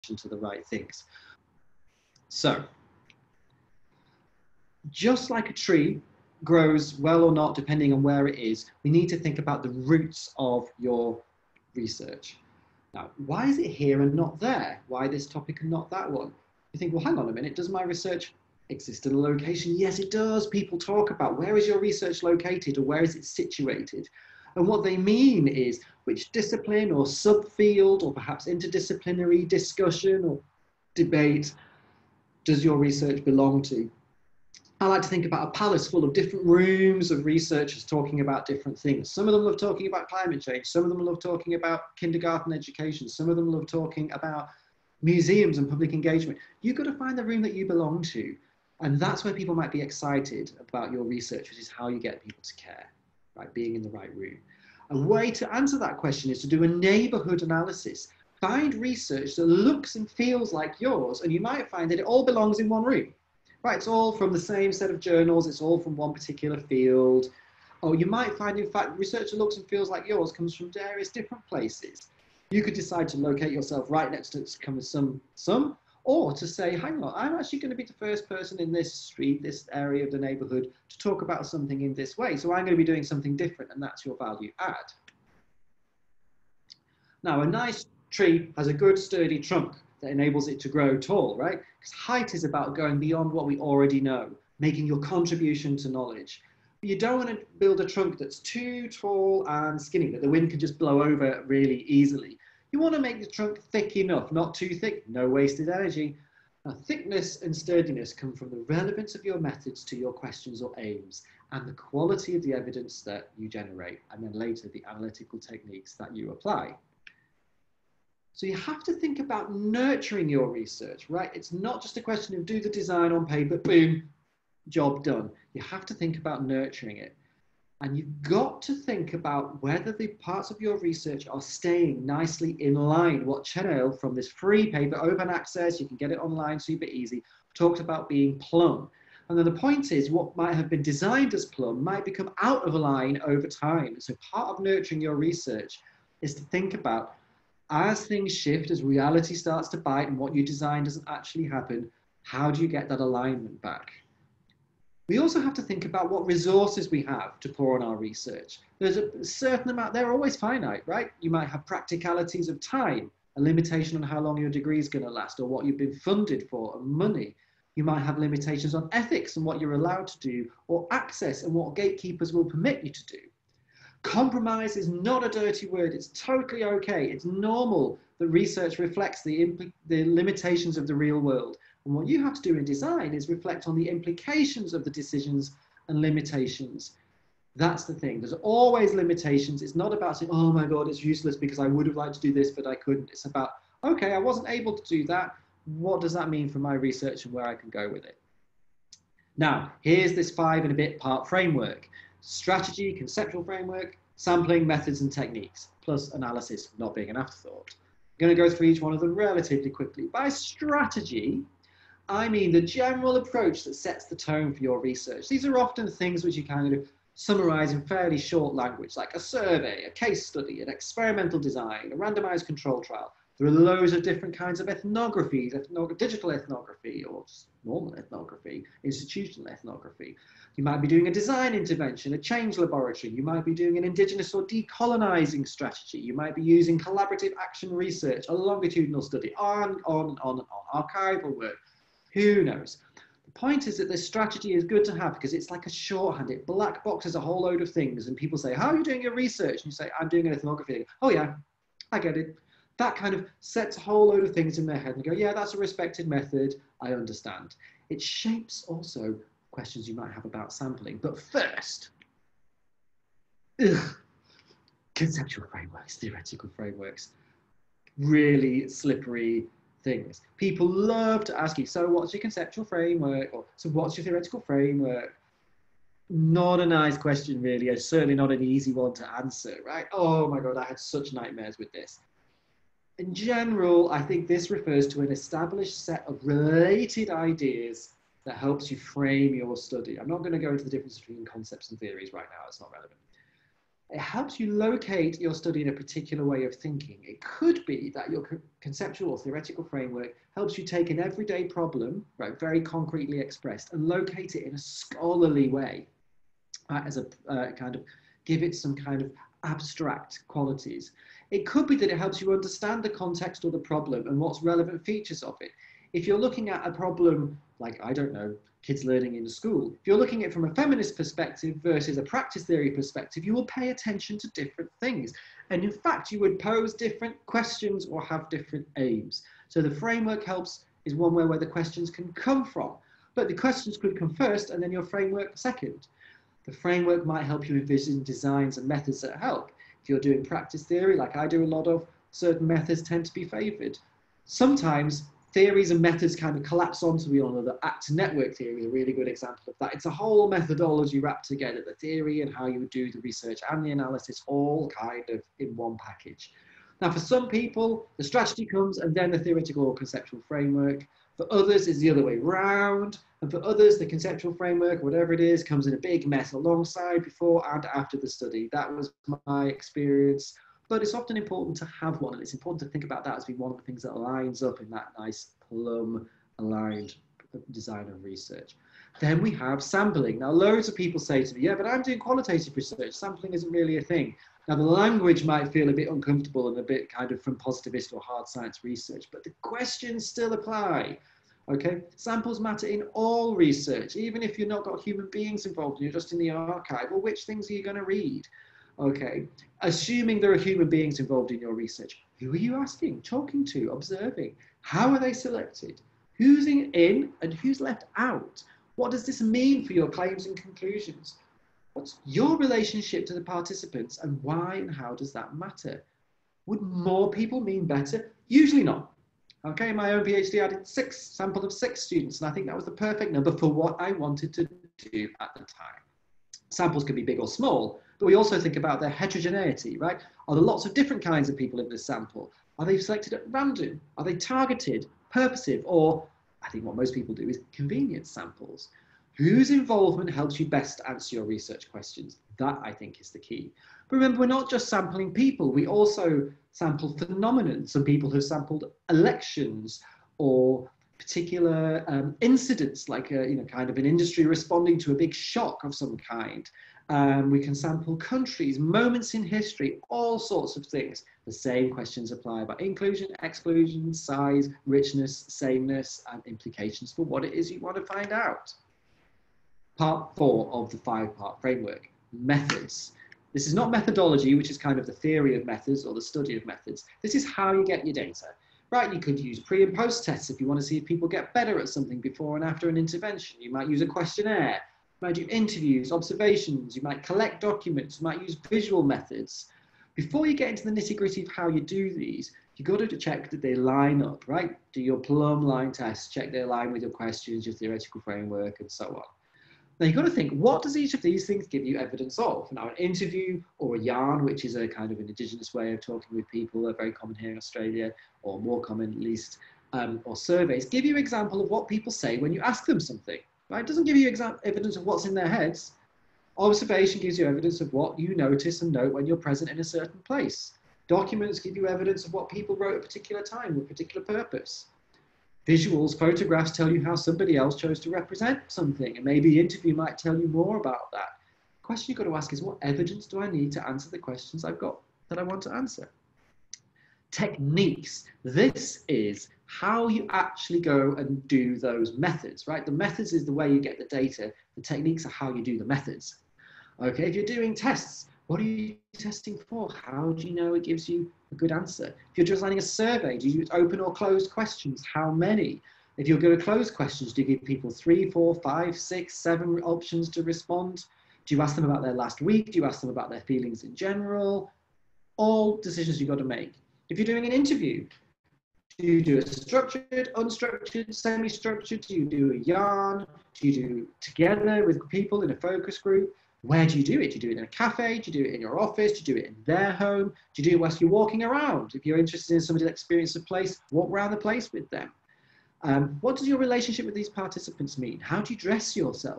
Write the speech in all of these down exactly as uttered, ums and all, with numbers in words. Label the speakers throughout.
Speaker 1: to the right things. So, just like a tree grows well or not, depending on where it is, we need to think about the roots of your research. Now, why is it here and not there? Why this topic and not that one? You think, well, hang on a minute, does my research exist in a location? Yes, it does. People talk about where is your research located or where is it situated? And what they mean is which discipline or subfield or perhaps interdisciplinary discussion or debate does your research belong to? I like to think about a palace full of different rooms of researchers talking about different things. Some of them love talking about climate change. Some of them love talking about kindergarten education. Some of them love talking about museums and public engagement. You've got to find the room that you belong to. And that's where people might be excited about your research, which is how you get people to care, right? Being in the right room. A way to answer that question is to do a neighborhood analysis. Find research that looks and feels like yours, and you might find that it all belongs in one room. Right, it's all from the same set of journals, it's all from one particular field. Or you might find, in fact, research that looks and feels like yours comes from various different places. You could decide to locate yourself right next to some, some, or to say, hang on, I'm actually going to be the first person in this street, this area of the neighborhood, to talk about something in this way. So I'm going to be doing something different, and that's your value add. Now, a nice tree has a good sturdy trunk that enables it to grow tall, right? Because height is about going beyond what we already know, making your contribution to knowledge. But you don't want to build a trunk that's too tall and skinny, that the wind can just blow over really easily. You want to make the trunk thick enough, not too thick, no wasted energy. Now, thickness and sturdiness come from the relevance of your methods to your questions or aims, and the quality of the evidence that you generate, and then later the analytical techniques that you apply. So you have to think about nurturing your research, right? It's not just a question of do the design on paper, boom, job done. You have to think about nurturing it. And you've got to think about whether the parts of your research are staying nicely in line. What Chanel from this free paper, open access, you can get it online, super easy, talked about being plumb. And then the point is what might have been designed as plumb might become out of line over time. So part of nurturing your research is to think about, as things shift, as reality starts to bite and what you design doesn't actually happen, how do you get that alignment back? We also have to think about what resources we have to pour on our research. There's a certain amount, they're always finite, right? You might have practicalities of time, a limitation on how long your degree is going to last or what you've been funded for, and money. You might have limitations on ethics and what you're allowed to do, or access and what gatekeepers will permit you to do. Compromise is not a dirty word. It's totally okay. It's normal that research reflects the, the limitations of the real world. And what you have to do in design is reflect on the implications of the decisions and limitations. That's the thing. There's always limitations. It's not about saying, oh my God, it's useless because I would have liked to do this, but I couldn't. It's about, okay, I wasn't able to do that. What does that mean for my research and where I can go with it? Now, here's this five and a bit part framework. Strategy, conceptual framework, sampling, methods and techniques, plus analysis not being an afterthought. I'm going to go through each one of them relatively quickly. By strategy, I mean the general approach that sets the tone for your research. These are often things which you kind of summarize in fairly short language, like a survey, a case study, an experimental design, a randomized control trial. There are loads of different kinds of ethnographies, ethno- digital ethnography or normal ethnography, institutional ethnography. You might be doing a design intervention, a change laboratory. You might be doing an indigenous or decolonizing strategy. You might be using collaborative action research, a longitudinal study, on, on, and on, and on, archival work. Who knows? The point is that this strategy is good to have because it's like a shorthand. It black boxes a whole load of things. And people say, how are you doing your research? And you say, I'm doing an ethnography. Oh yeah, I get it. That kind of sets a whole load of things in their head and go, yeah, that's a respected method. I understand. It shapes also questions you might have about sampling. But first, ugh, conceptual frameworks, theoretical frameworks, really slippery things. People love to ask you, so what's your conceptual framework? Or so what's your theoretical framework? Not a nice question, really. It's certainly not an easy one to answer, right? Oh my God, I had such nightmares with this. In general, I think this refers to an established set of related ideas that helps you frame your study. I'm not going to go into the difference between concepts and theories right now. It's not relevant. It helps you locate your study in a particular way of thinking. It could be that your conceptual or theoretical framework helps you take an everyday problem, right, very concretely expressed, and locate it in a scholarly way, uh, as a uh, kind of give it some kind of abstract qualities. It could be that it helps you understand the context or the problem and what's relevant features of it. If you're looking at a problem like, I don't know, kids learning in school, if you're looking at it from a feminist perspective versus a practice theory perspective, you will pay attention to different things. And in fact, you would pose different questions or have different aims. So the framework helps is one where, where the questions can come from. But the questions could come first and then your framework second. The framework might help you envision designs and methods that help. If you're doing practice theory, like I do a lot of, certain methods tend to be favored. Sometimes theories and methods kind of collapse onto one another. Actor network theory is a really good example of that. It's a whole methodology wrapped together, the theory and how you would do the research and the analysis all kind of in one package. Now, for some people, the strategy comes and then the theoretical or conceptual framework. For others, it's the other way round. And for others, the conceptual framework, whatever it is, comes in a big mess alongside, before and after the study. That was my experience. But it's often important to have one, and it's important to think about that as being one of the things that lines up in that nice plumb aligned design of research. Then we have sampling. Now, loads of people say to me, yeah, but I'm doing qualitative research. Sampling isn't really a thing. Now, the language might feel a bit uncomfortable and a bit kind of from positivist or hard science research, but the questions still apply. Okay, samples matter in all research, even if you've not got human beings involved and you're just in the archive. Well, which things are you going to read? Okay, assuming there are human beings involved in your research, who are you asking, talking to, observing? How are they selected? Who's in, in and who's left out? What does this mean for your claims and conclusions? What's your relationship to the participants and why and how does that matter? Would more people mean better? Usually not. Okay, in my own PhD, I did six, sample of six students, and I think that was the perfect number for what I wanted to do at the time. Samples can be big or small, but we also think about their heterogeneity, right? Are there lots of different kinds of people in this sample? Are they selected at random? Are they targeted, purposive, or I think what most people do is convenience samples? Whose involvement helps you best answer your research questions? That, I think, is the key. But remember, we're not just sampling people. We also sample phenomena. Some people have sampled elections or particular um, incidents, like a, you know, kind of an industry responding to a big shock of some kind. Um, we can sample countries, moments in history, all sorts of things. The same questions apply about inclusion, exclusion, size, richness, sameness, and implications for what it is you want to find out. Part four of the five-part framework, methods. This is not methodology, which is kind of the theory of methods or the study of methods. This is how you get your data. Right, you could use pre and post tests if you want to see if people get better at something before and after an intervention. You might use a questionnaire, you might do interviews, observations, you might collect documents, you might use visual methods. Before you get into the nitty-gritty of how you do these, you've got to check that they line up, right? Do your plumb line tests, check they align with your questions, your theoretical framework, and so on. Now you've got to think, what does each of these things give you evidence of? Now, an interview or a yarn, which is a kind of an indigenous way of talking with people, are very common here in Australia, or more common at least, um, or surveys, give you an example of what people say when you ask them something, right? It doesn't give you evidence of what's in their heads. Observation gives you evidence of what you notice and note when you're present in a certain place. Documents give you evidence of what people wrote at a particular time with a particular purpose. Visuals, photographs tell you how somebody else chose to represent something, and maybe the interview might tell you more about that. The question you've got to ask is, what evidence do I need to answer the questions I've got that I want to answer? Techniques. This is how you actually go and do those methods, right? The methods is the way you get the data. The techniques are how you do the methods. Okay, if you're doing tests, what are you testing for? How do you know it gives you a good answer? If you're designing a survey, do you use open or closed questions? How many? If you're going to close questions, do you give people three, four, five, six, seven options to respond? Do you ask them about their last week? Do you ask them about their feelings in general? All decisions you've got to make. If you're doing an interview, do you do it structured, unstructured, semi-structured? Do you do a yarn? Do you do together with people in a focus group? Where do you do it? Do you do it in a cafe? Do you do it in your office? Do you do it in their home? Do you do it whilst you're walking around? If you're interested in somebody's experience of place, walk around the place with them. Um, what does your relationship with these participants mean? How do you dress yourself?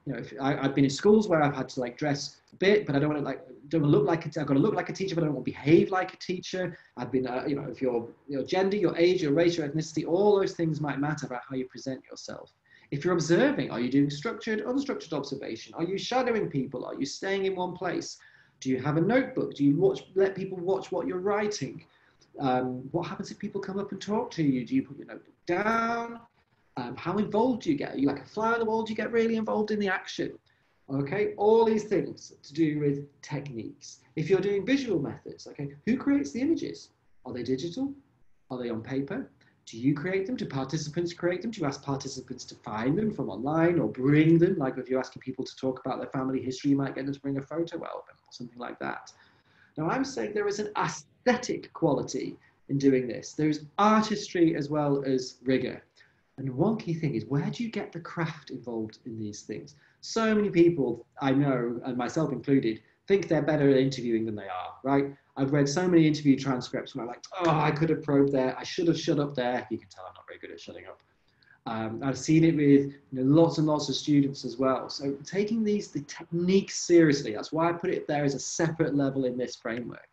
Speaker 1: you know, if I, I've been in schools where I've had to like dress a bit, but I don't want to like, don't want to look like a, I've got to look like a teacher, but I don't want to behave like a teacher. I've been, uh, you know, if your, your gender, your age, your race, your ethnicity, all those things might matter about how you present yourself. If you're observing, are you doing structured, unstructured observation? Are you shadowing people? Are you staying in one place? Do you have a notebook? Do you watch, let people watch what you're writing? Um, what happens if people come up and talk to you? Do you put your notebook down? Um, how involved do you get? Are you like a fly on the wall? Do you get really involved in the action? Okay, all these things to do with techniques. If you're doing visual methods, okay, who creates the images? Are they digital? Are they on paper? Do you create them? Do participants create them? Do you ask participants to find them from online or bring them? Like if you're asking people to talk about their family history, you might get them to bring a photo album or something like that. Now I'm saying there is an aesthetic quality in doing this. There's artistry as well as rigor. And one key thing is, where do you get the craft involved in these things? So many people I know, and myself included, think they're better at interviewing than they are, right? I've read so many interview transcripts where I'm like, oh, I could have probed there. I should have shut up there. You can tell I'm not very good at shutting up. Um, I've seen it with you know, lots and lots of students as well. So taking these the techniques seriously, that's why I put it there as a separate level in this framework.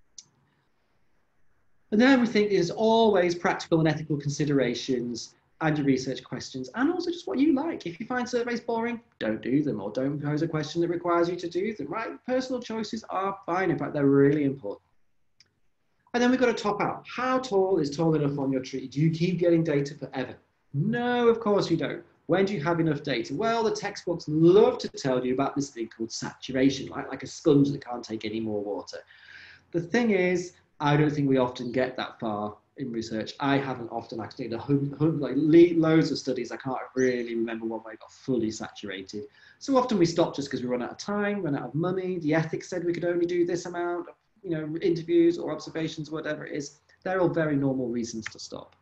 Speaker 1: And then we think there's always practical and ethical considerations and your research questions, and also just what you like. If you find surveys boring, don't do them, or don't pose a question that requires you to do them, right? Personal choices are fine. In fact, they're really important. And then we've got to top out. How tall is tall enough on your tree? Do you keep getting data forever? No, of course you don't. When do you have enough data? Well, the textbooks love to tell you about this thing called saturation, right? Like a sponge that can't take any more water. The thing is, I don't think we often get that far in research. I haven't often actually done like loads of studies. I can't really remember one where it got fully saturated. So often we stop just because we run out of time, run out of money. The ethics said we could only do this amount of, you know, interviews or observations, whatever it is. They're all very normal reasons to stop.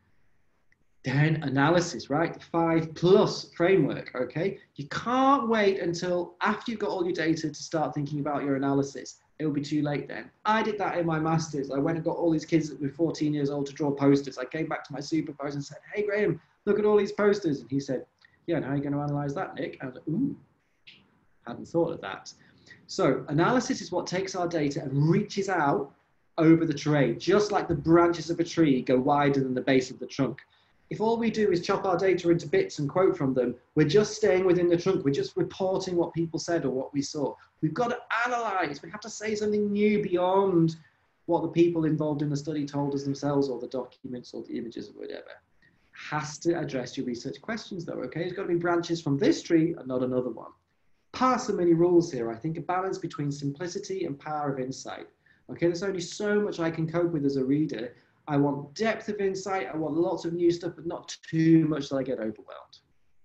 Speaker 1: Then analysis, right? The five plus framework, okay? You can't wait until after you've got all your data to start thinking about your analysis. It'll be too late then. I did that in my master's. I went and got all these kids that were fourteen years old to draw posters. I came back to my supervisor and said, hey, Graham, look at all these posters. And he said, yeah, and how are you going to analyze that, Nick? I was like, ooh, hadn't thought of that. So analysis is what takes our data and reaches out over the terrain, just like the branches of a tree go wider than the base of the trunk. If all we do is chop our data into bits and quote from them, we're just staying within the trunk. We're just reporting what people said or what we saw. We've got to analyze. We have to say something new beyond what the people involved in the study told us themselves, or the documents or the images or whatever. Has to address your research questions though, okay? There's got to be branches from this tree and not another one. Parsimony rules here. I think a balance between simplicity and power of insight. Okay, there's only so much I can cope with as a reader. I want depth of insight, I want lots of new stuff, but not too much that I get overwhelmed.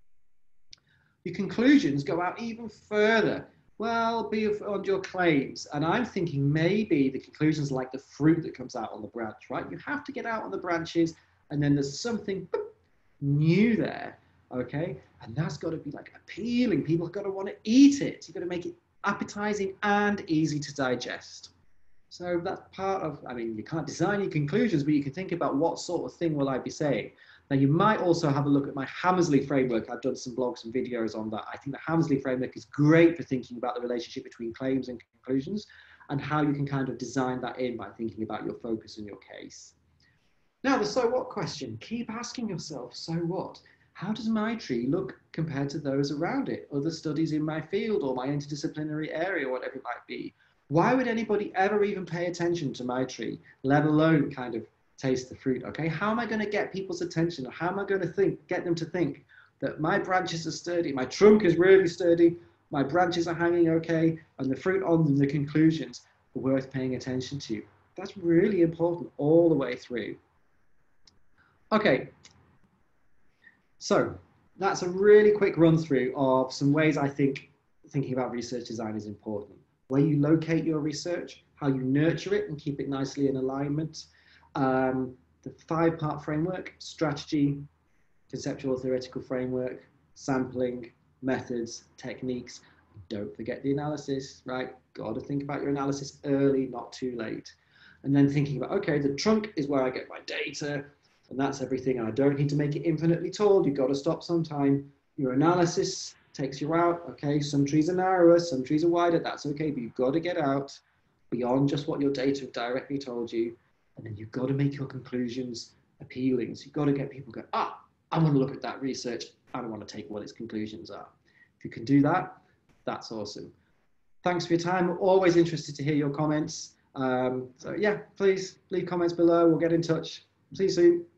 Speaker 1: Your conclusions go out even further. Well, beyond your claims. And I'm thinking maybe the conclusions are like the fruit that comes out on the branch, right? You have to get out on the branches, and then there's something new there, okay? And that's got to be like appealing. People have got to want to eat it. You've got to make it appetizing and easy to digest. So that's part of, I mean, you can't design your conclusions, but you can think about what sort of thing will I be saying. Now, you might also have a look at my Hammersley framework. I've done some blogs and videos on that. I think the Hammersley framework is great for thinking about the relationship between claims and conclusions and how you can kind of design that in by thinking about your focus and your case. Now, the so what question. Keep asking yourself, so what? How does my tree look compared to those around it? Other studies in my field or my interdisciplinary area, whatever it might be. Why would anybody ever even pay attention to my tree, let alone kind of taste the fruit, okay? How am I going to get people's attention? Or how am I going to think, get them to think that my branches are sturdy, my trunk is really sturdy, my branches are hanging okay, and the fruit on them, the conclusions, are worth paying attention to? That's really important all the way through. Okay, so that's a really quick run through of some ways I think thinking about research design is important. Where you locate your research, how you nurture it and keep it nicely in alignment. Um, the five-part framework: strategy, conceptual theoretical framework, sampling, methods, techniques. Don't forget the analysis, right? Got to think about your analysis early, not too late. And then thinking about, okay, the trunk is where I get my data, and that's everything. I don't need to make it infinitely tall. You've got to stop sometime. Your analysis takes you out. Okay, some trees are narrower, some trees are wider. That's okay, but you've got to get out beyond just what your data have directly told you. And then you've got to make your conclusions appealing. So you've got to get people go, ah, I want to look at that research. I don't want to take what its conclusions are. If you can do that, that's awesome. Thanks for your time. Always interested to hear your comments. Um, so yeah, please leave comments below or get in touch. See you soon.